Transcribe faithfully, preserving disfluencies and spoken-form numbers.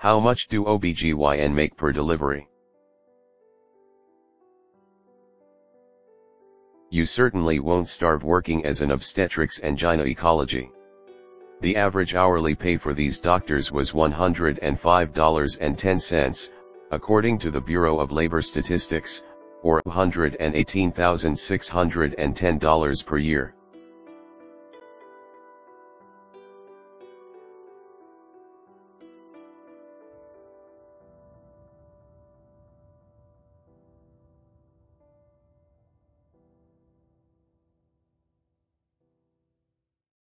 How much do O B G Y N make per delivery? You certainly won't starve working as an obstetrics and gynecology. The average hourly pay for these doctors was one hundred five dollars and ten cents, according to the Bureau of Labor Statistics, or one hundred eighteen thousand six hundred ten dollars per year.